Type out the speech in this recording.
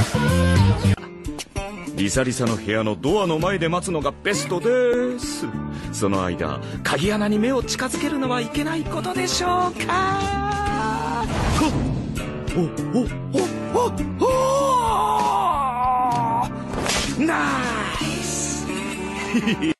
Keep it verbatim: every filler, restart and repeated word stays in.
リサリサの部屋のドアの前で待つのがベストです。その間鍵穴に目を近づけるのはいけないことでしょうか。おおおおおナイス